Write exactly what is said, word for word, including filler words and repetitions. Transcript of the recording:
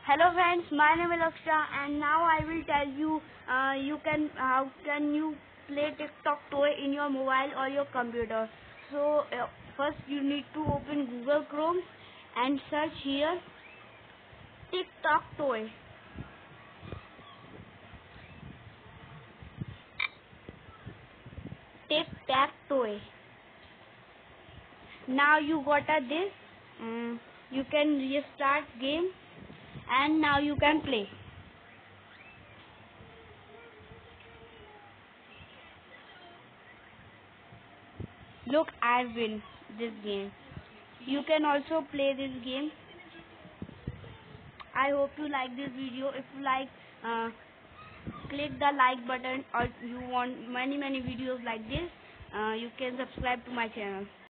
Hello friends, my name is Aksha and now I will tell you uh, you can how can you play Tic Tac Toe in your mobile or your computer. So uh, first you need to open Google Chrome and search here Tic Tac Toe. Tic Tac Toe. Now you got a this. Um, you can restart game and now you can play. Look, I win this game. You can also play this game. I hope you like this video. If you like, uh, click the like button, or you want many many videos like this, uh, you can subscribe to my channel.